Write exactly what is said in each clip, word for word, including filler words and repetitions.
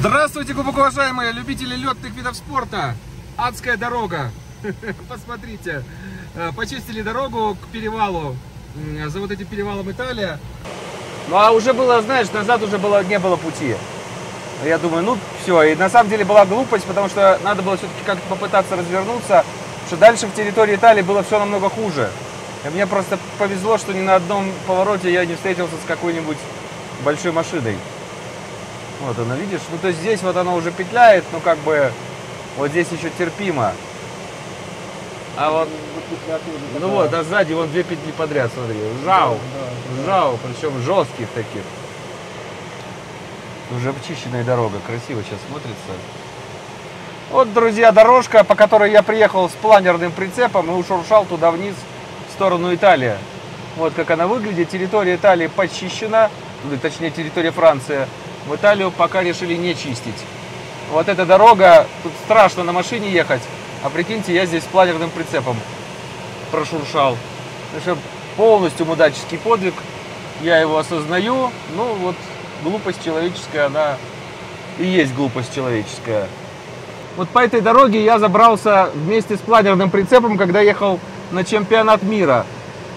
Здравствуйте, глубоко уважаемые любители летных видов спорта. Адская дорога. Посмотрите, почистили дорогу к перевалу, за вот этим перевалом Италия. Ну а уже было, знаешь, назад уже было, не было пути. Я думаю, ну все, и на самом деле была глупость, потому что надо было все-таки как-то попытаться развернуться, потому что дальше в территории Италии было все намного хуже. И мне просто повезло, что ни на одном повороте я не встретился с какой-нибудь большой машиной. Вот она, видишь? Ну, то есть здесь вот она уже петляет, ну, как бы, вот здесь еще терпимо. А вот, ну вот, а сзади вон две петли подряд, смотри. Жау, жау, причем жестких таких. Уже обчищенная дорога, красиво сейчас смотрится. Вот, друзья, дорожка, по которой я приехал с планерным прицепом и ушуршал туда вниз, в сторону Италии. Вот как она выглядит. Территория Италии почищена, точнее, территория Франции. В Италию пока решили не чистить. Вот эта дорога, тут страшно на машине ехать. А прикиньте, я здесь с планерным прицепом прошуршал. Это полностью мудаческий подвиг. Я его осознаю. Ну вот, глупость человеческая, она и есть глупость человеческая. Вот по этой дороге я забрался вместе с планерным прицепом, когда ехал на чемпионат мира.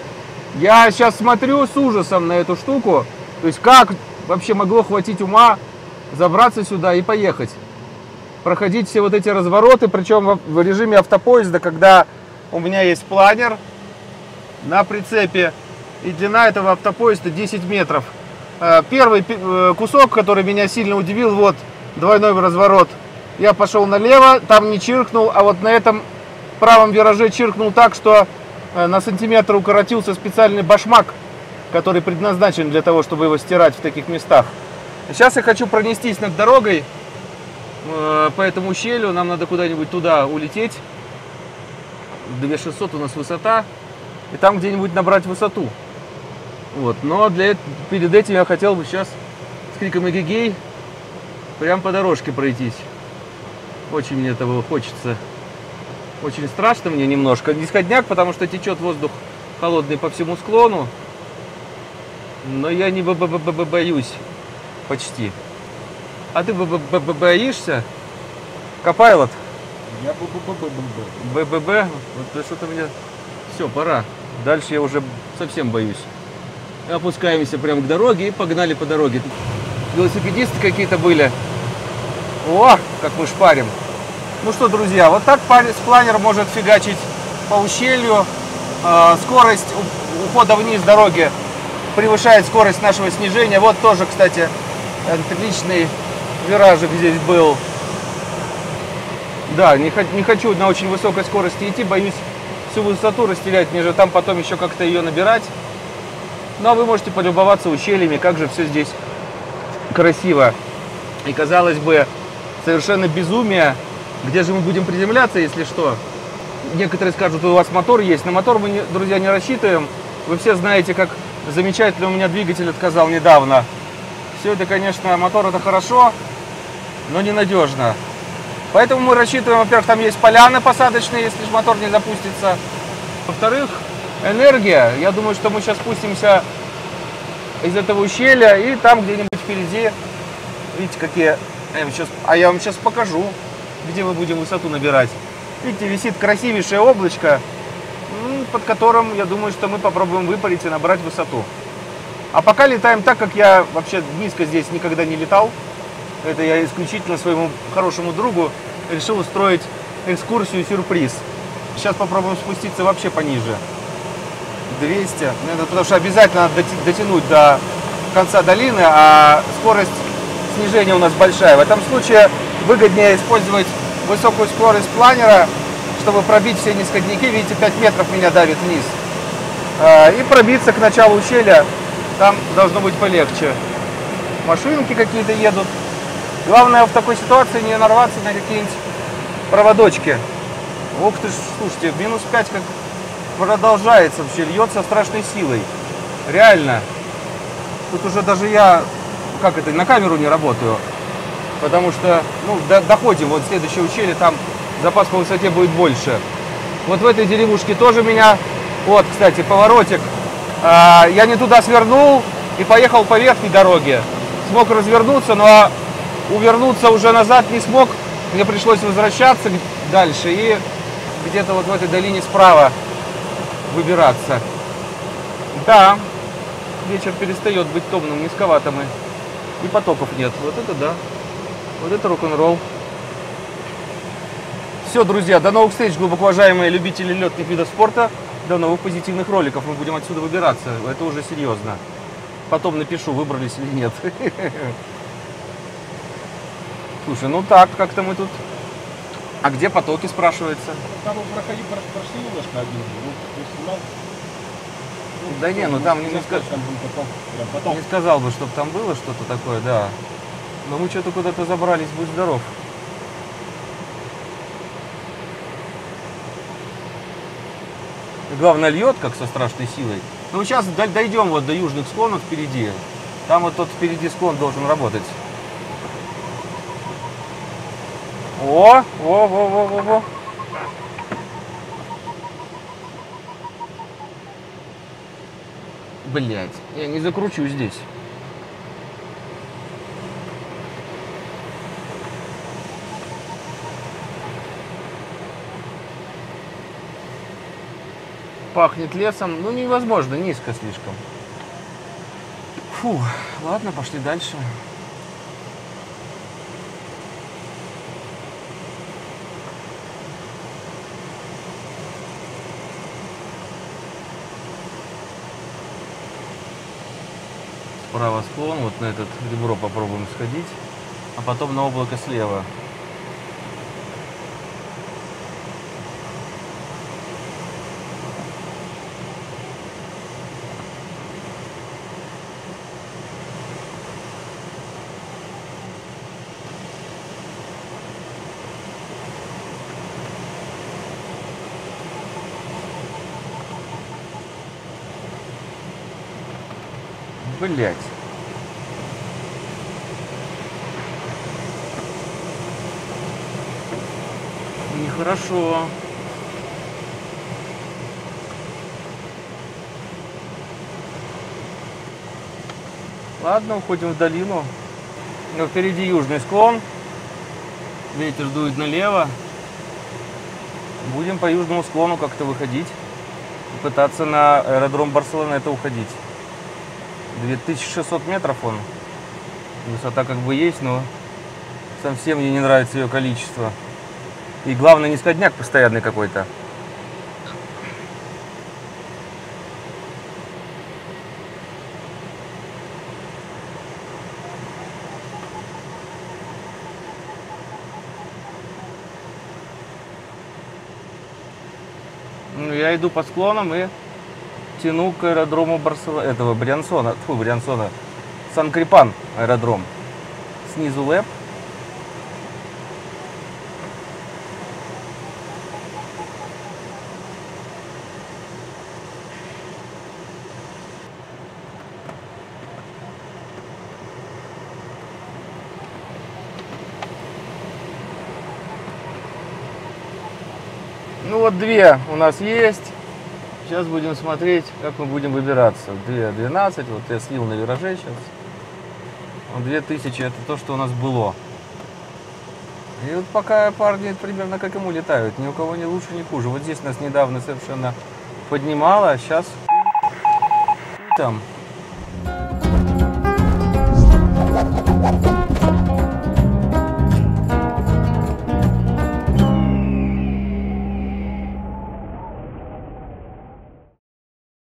Я сейчас смотрю с ужасом на эту штуку. То есть как вообще могло хватить ума забраться сюда и поехать. Проходить все вот эти развороты, причем в режиме автопоезда, когда у меня есть планер на прицепе, и длина этого автопоезда десять метров. Первый кусок, который меня сильно удивил, вот двойной разворот. Я пошел налево, там не чиркнул, а вот на этом правом вираже чиркнул так, что на сантиметр укоротился специальный башмак, который предназначен для того, чтобы его стирать в таких местах. Сейчас я хочу пронестись над дорогой э, по этому ущелью. Нам надо куда-нибудь туда улететь. две тысячи шестьсот у нас высота. И там где-нибудь набрать высоту. Вот. Но для, перед этим я хотел бы сейчас с криком эгегей прям по дорожке пройтись. Очень мне этого хочется. Очень страшно мне немножко. Нисходняк, потому что течет воздух холодный по всему склону. Но я не боюсь почти. А ты боишься? Копайлот? Я БББ. БББ? Вот что-то мне... Все, пора. Дальше я уже совсем боюсь. Опускаемся прямо к дороге и погнали по дороге. Тут велосипедисты какие-то были. О, как мы шпарим. Ну что, друзья, вот так планер может фигачить по ущелью. Скорость ухода вниз дороги превышает скорость нашего снижения. Вот тоже, кстати, отличный виражик здесь был. Да, не, не хочу на очень высокой скорости идти, боюсь всю высоту растерять, мне же там потом еще как-то ее набирать. Но вы можете полюбоваться ущельями, как же все здесь красиво. И, казалось бы, совершенно безумие. Где же мы будем приземляться, если что? Некоторые скажут, у вас мотор есть. На мотор мы, друзья, не рассчитываем. Вы все знаете, как замечательно у меня двигатель отказал недавно. Все это, конечно, мотор это хорошо, но ненадежно. Поэтому мы рассчитываем, во-первых, там есть поляны посадочные, если мотор не запустится. Во-вторых, энергия. Я думаю, что мы сейчас спустимся из этого ущелья, и там где-нибудь впереди, видите, какие... Я вам сейчас... А я вам сейчас покажу, где мы будем высоту набирать. Видите, висит красивейшее облачко, под которым, я думаю, что мы попробуем выпарить и набрать высоту. А пока летаем так, как я вообще низко здесь никогда не летал. Это я исключительно своему хорошему другу решил устроить экскурсию-сюрприз. Сейчас попробуем спуститься вообще пониже. двести. Потому что обязательно надо дотянуть до конца долины, а скорость снижения у нас большая. В этом случае выгоднее использовать высокую скорость планера, чтобы пробить все нисходники. Видите, пять метров меня давит вниз. И пробиться к началу ущелья. Там должно быть полегче. Машинки какие-то едут. Главное в такой ситуации не нарваться на какие-нибудь проводочки. Ух ты ж, слушайте, минус пять как продолжается вообще, льется страшной силой. Реально. Тут уже даже я, как это, на камеру не работаю. Потому что, ну, до, доходим, вот следующее ущелье, там запас по высоте будет больше. Вот в этой деревушке тоже меня, вот, кстати, поворотик. А, я не туда свернул и поехал по верхней дороге. Смог развернуться, но увернуться уже назад не смог. Мне пришлось возвращаться дальше и где-то вот в этой долине справа выбираться. Да, вечер перестает быть томным, низковато мы. И потоков нет. Вот это да. Вот это рок-н-ролл. Все, друзья, до новых встреч, глубоко уважаемые любители летных видов спорта. До новых позитивных роликов. Мы будем отсюда выбираться. Это уже серьезно. Потом напишу, выбрались или нет. Слушай, ну так, как-то мы тут... А где потоки, спрашивается? Там проходи, прошли немножко один. Ну, ты снимал? Да не, ну там не, не, сказ... там был поток. Прям поток. не сказал бы, чтобы там было что-то такое, да. Но мы что-то куда-то забрались, будь здоров. Главное, льет как со страшной силой. Ну, сейчас дойдем вот до южных склонов впереди. Там вот тот впереди склон должен работать. О, во, во, во, во, во. Блять, я не закручу здесь. Пахнет лесом, ну невозможно, низко слишком. Фу, ладно, пошли дальше. Справа склон, вот на этот ребро попробуем сходить, а потом на облако слева. Блять. Нехорошо. Ладно, уходим в долину. Но впереди южный склон. Ветер дует налево. Будем по южному склону как-то выходить. И пытаться на аэродром Барселонета уходить. две тысячи шестьсот метров он. Высота как бы есть, но совсем мне не нравится ее количество. И главное, низкодняк постоянный какой-то. Ну, я иду по склонам и тяну к аэродрому Барселона, этого Бриансона, тьфу, Бриансона, Сан-Крипан аэродром. Снизу лэп. Ну вот две у нас есть. Сейчас будем смотреть, как мы будем выбираться. две двенадцать, вот я слил на вираже сейчас. две тысячи это то, что у нас было. И вот пока парни примерно как ему летают. Ни у кого не лучше, ни хуже. Вот здесь нас недавно совершенно поднимало, а сейчас там.